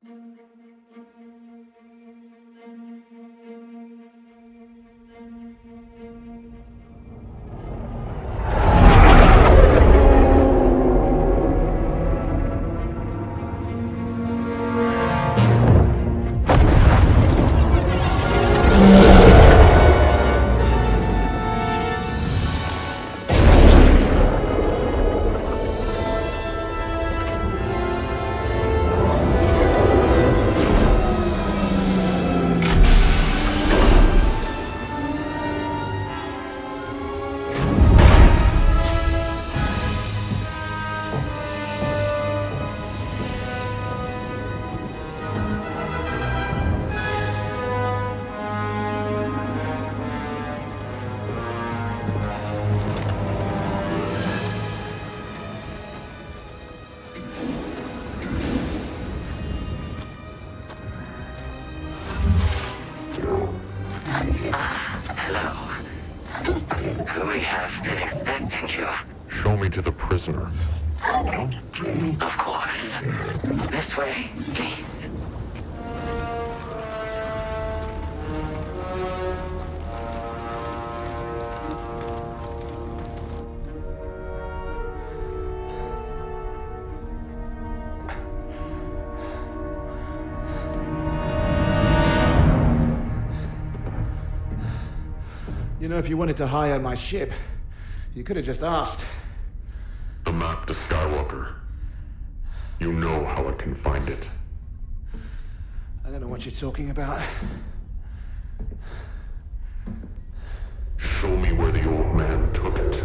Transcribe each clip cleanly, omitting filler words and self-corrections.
We have been expecting you. Show me to the prisoner. Of course. This way, please. You know, if you wanted to hire my ship, you could have just asked. The map to Skywalker. You know how I can find it. I don't know what you're talking about. Show me where the old man took it.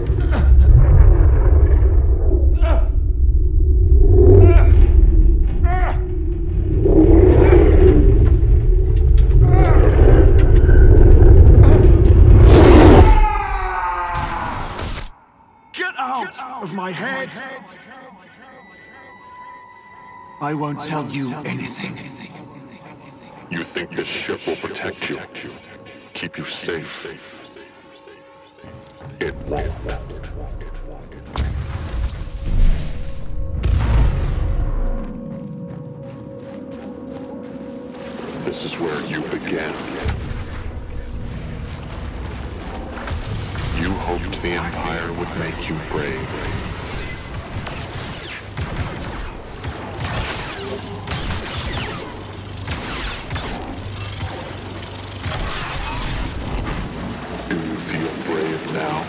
Of my head. I won't tell you anything. You think this ship will protect you? Keep you safe? It won't. This is where you began. You hoped the Empire would make you brave. Do you feel brave now?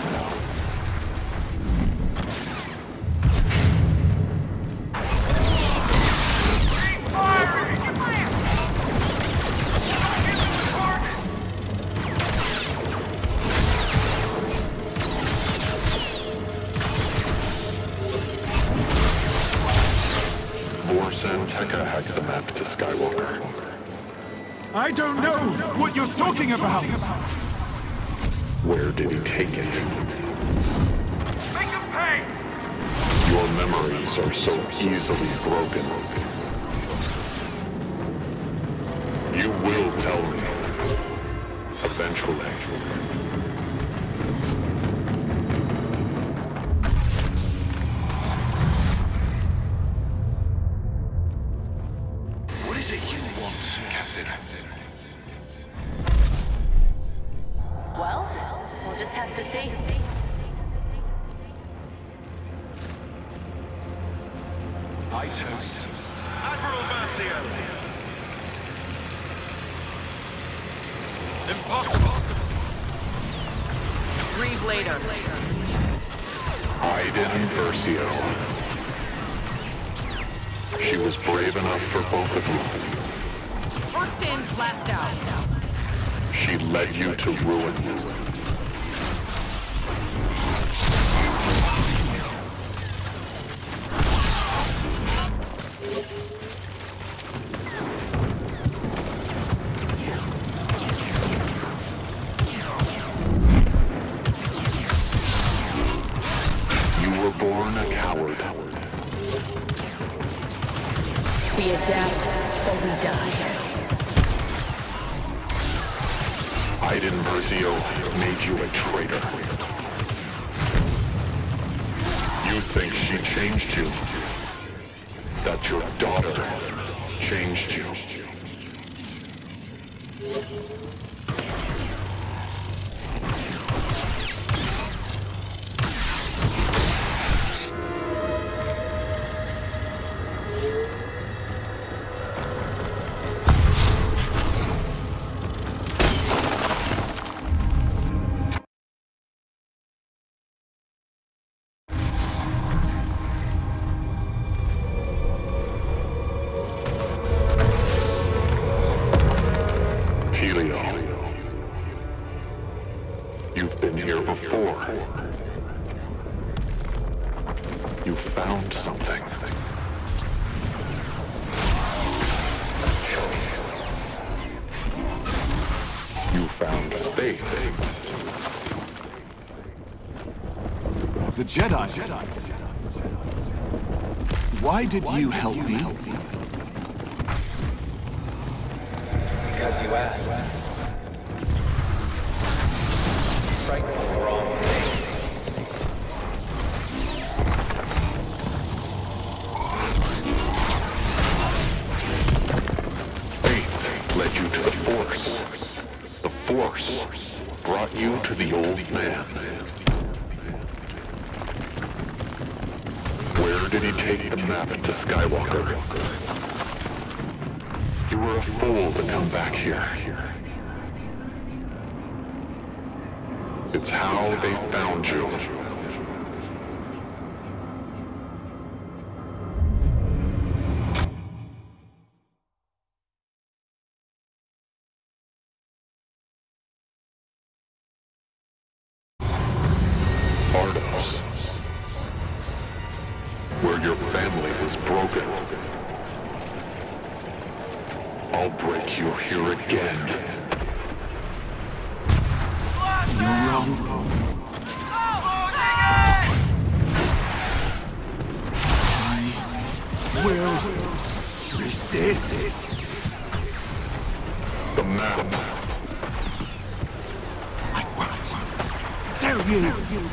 Tekka has the map to Skywalker. I don't know what you're talking about! Where did he take it? Make him pay! Your memories are so easily broken. You will tell me. Eventually. Well, we'll just have to see. I toast. Admiral Mercia! Impossible! Breathe later. Iden Versio. She was brave enough for both of you. First in, last out. She led you to ruin. You were born a coward. We adapt or we die. Iden Versio made you a traitor. You think she changed you? That your daughter changed you. You've been here before. You found something. You found faith. The Jedi. Why did you help me? Because you asked. Frightened of the wrong thing. Faith led you to the Force. The Force brought you to the old man. Where did he take the map to Skywalker? You were a fool to come back here. It's how they found you. Ardos, where your family was broken. I'll break you here again. You're wrong. I will resist. The map. I won't tell you.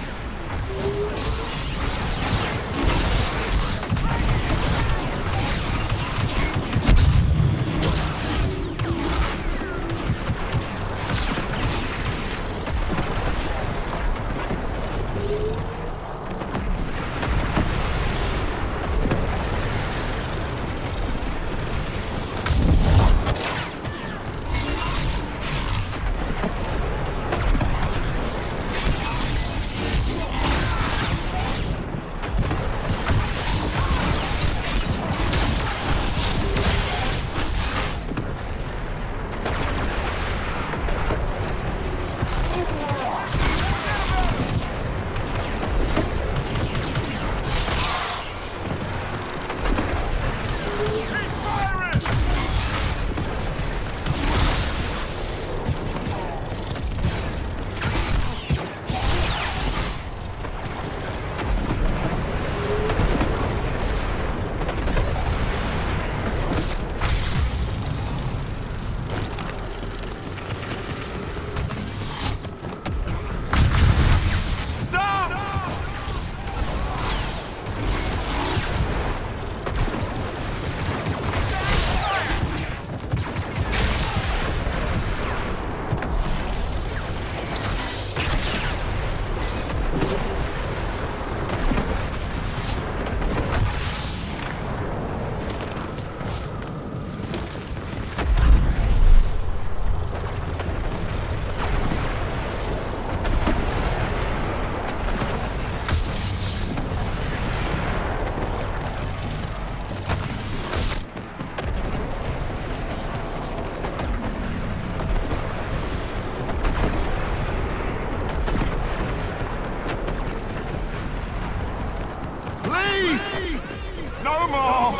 No more!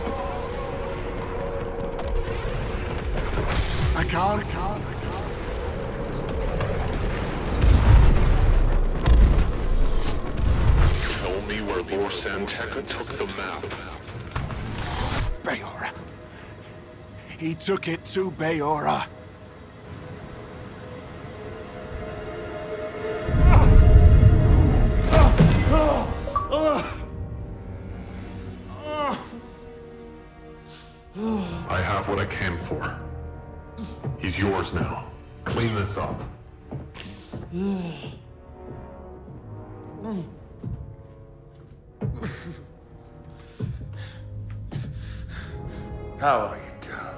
I can't. Tell me where Lor San Tekka took the map. Bayora. He took it to Bayora. yours now. Clean this up. How are you, Del?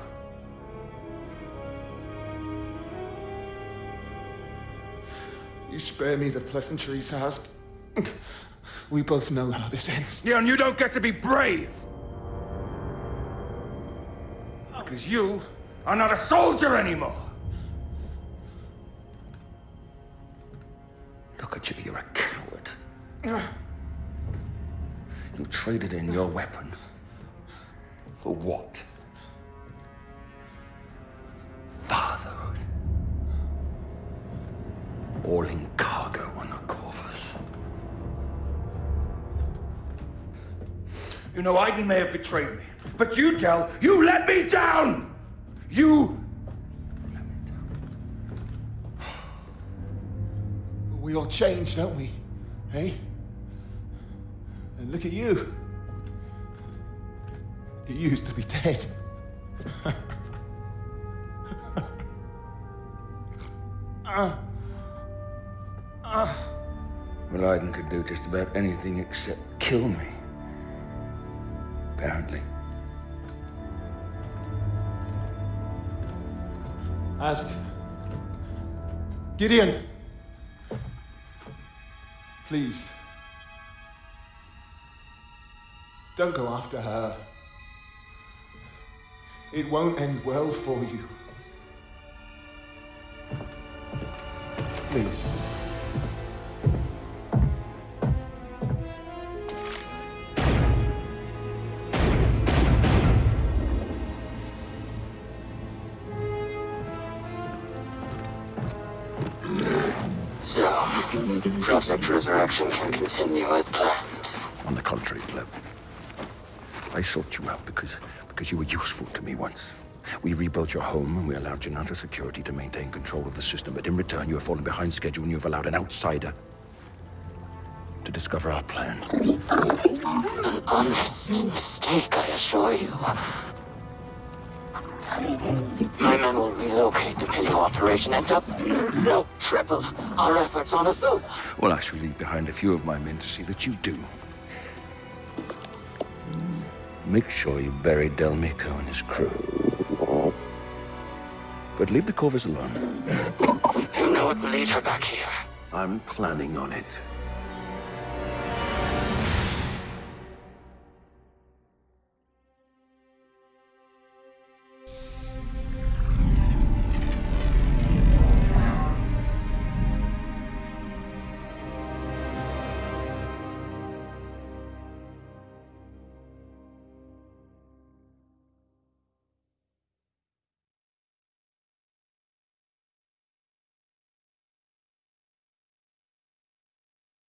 You spare me the pleasantries, Ask. We both know how this ends. Yeah, and you don't get to be brave. Because you are not a soldier anymore. Look at you, you're a coward. You traded in your weapon. For what? Fatherhood. All in cargo on the Corvus. You know, Aiden may have betrayed me, but you, Del, you let me down! You let me down. We all change, don't we? Hey? And look at you. You used to be dead. Well, Aiden could do just about anything except kill me. Apparently. Ask. Gideon. Please. Don't go after her. It won't end well for you. Please. So, Project Resurrection can continue as planned. On the contrary, Gleb. I sought you out because you were useful to me once. We rebuilt your home and we allowed Janata Security to maintain control of the system, but in return you have fallen behind schedule and you have allowed an outsider to discover our plan. An honest mistake, I assure you. My men will relocate the Pilio operation and triple our efforts on Athula. Well, I shall leave behind a few of my men to see that you do. Make sure you bury Del Meeko and his crew. But leave the Corvus alone. You know it will lead her back here. I'm planning on it.